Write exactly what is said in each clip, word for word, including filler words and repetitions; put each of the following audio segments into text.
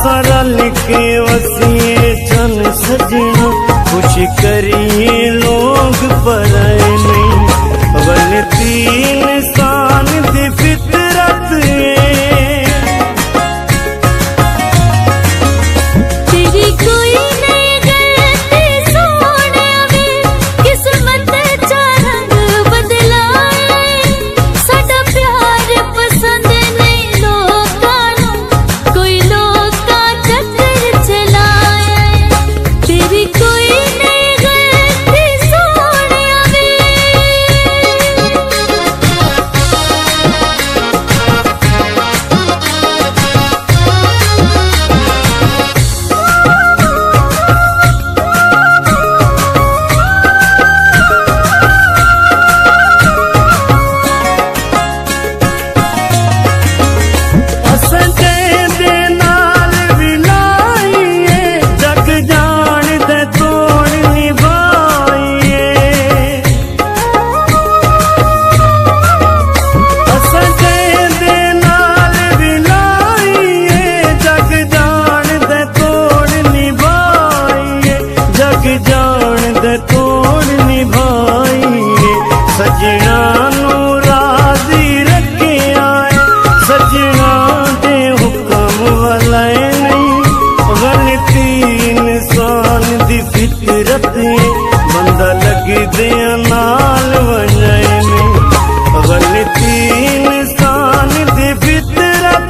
सरल के वसीए चन सजना खुश करिए लोग पर नहीं गलती इंसान दी फितरत तेरी कोई नहीं गलती सोने वे किस्मत चा रंग बदलाए साडा प्यार पसंद नहीं लोकां नूं कोई लोका चक्कर चलाए तेरी कोई नहीं गलती सोने वे जान दे तोड़ निभाइए सजना नू राजी रखे आए सजना दे हुक्म वाला नहीं गलती इंसान दी फितरत बंदा लग दे नाल वजाए नहीं गलती इंसान दी फितरत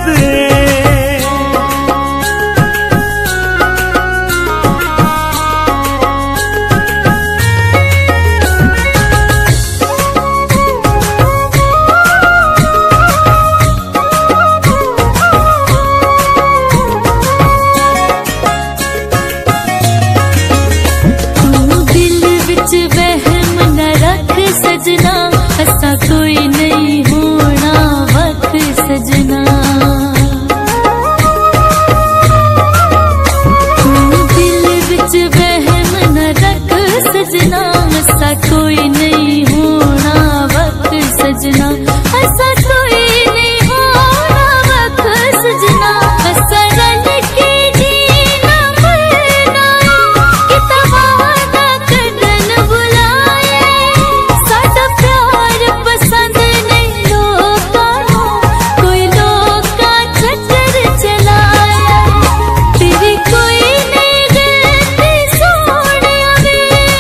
सजना ऐसा कोई नहीं होना वक्त सजना तू दिल विच वहम न रख सजना ऐसा कोई नहीं होना वक्त सजना ऐसा कोई नहीं होना वक्त सजना ऐसा रल के जीना मरना कितना वादा करन बुलाए पसंद नहीं लोकां नूं कोई लोका चक्कर चलाया तेरी कोई नहीं गलती सोने वे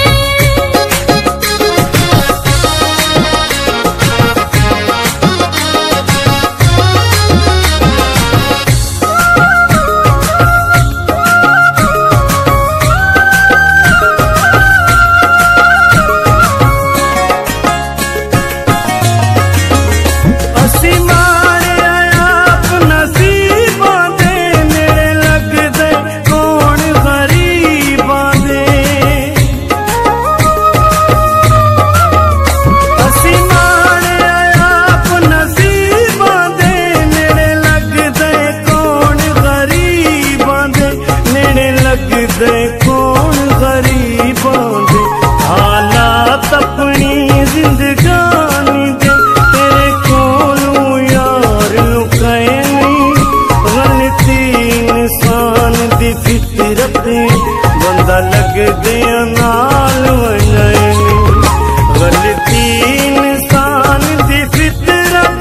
दे कौन गरीबां दे हालात अपनी जिंदगानी दे तेरे कोलों यार लुकाए नहीं गलती इंसान दी फितरत बंदा लग दे नाल वजाए नहीं गलती इंसान दी फितरत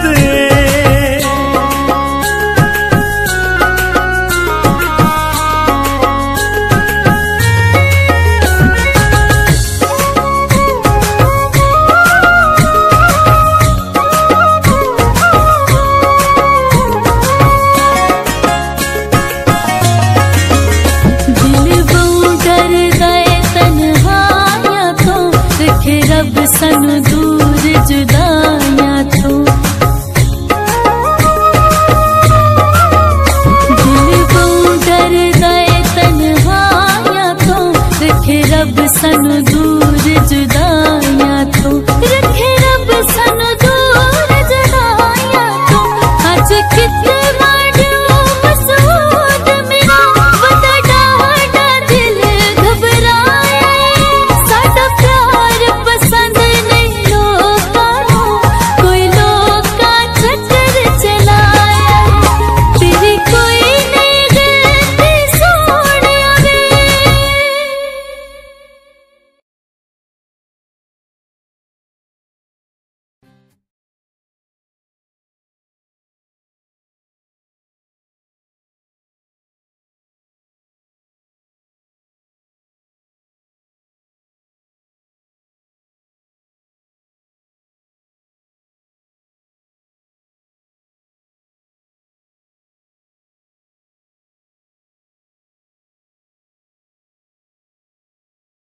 रब सन